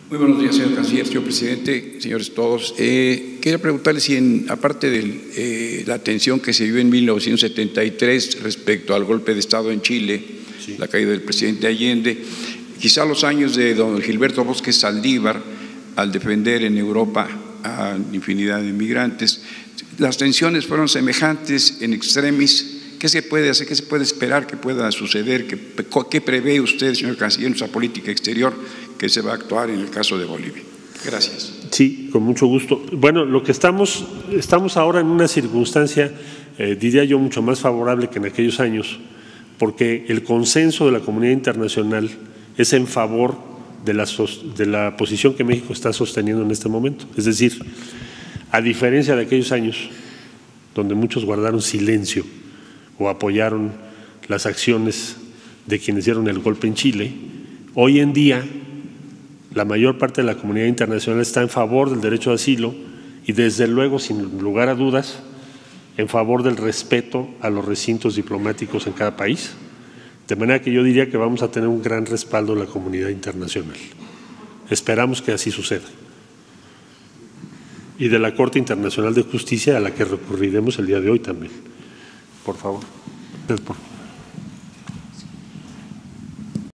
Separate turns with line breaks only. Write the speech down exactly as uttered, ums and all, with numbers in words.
Muy buenos días, señor canciller, señor presidente, señores todos. Eh, quería preguntarle si, en, aparte de eh, la tensión que se vivió en mil novecientos setenta y tres respecto al golpe de Estado en Chile, sí. la caída del presidente Allende, quizá los años de don Gilberto Bosque Saldívar, al defender en Europa a infinidad de inmigrantes, las tensiones fueron semejantes en extremis. ¿Qué se puede hacer? ¿Qué se puede esperar que pueda suceder? ¿Qué, qué prevé usted, señor canciller, en nuestra política exterior que se va a actuar en el caso de Bolivia? Gracias.
Sí, con mucho gusto. Bueno, lo que estamos, estamos ahora en una circunstancia, eh, diría yo, mucho más favorable que en aquellos años, porque el consenso de la comunidad internacional es en favor de la, de la posición que México está sosteniendo en este momento. Es decir, a diferencia de aquellos años donde muchos guardaron silencio o apoyaron las acciones de quienes dieron el golpe en Chile, hoy en día la mayor parte de la comunidad internacional está en favor del derecho de asilo y desde luego, sin lugar a dudas, en favor del respeto a los recintos diplomáticos en cada país. De manera que yo diría que vamos a tener un gran respaldo de la comunidad internacional. Esperamos que así suceda. Y de la Corte Internacional de Justicia, a la que recurriremos el día de hoy también. Por favor. Por favor.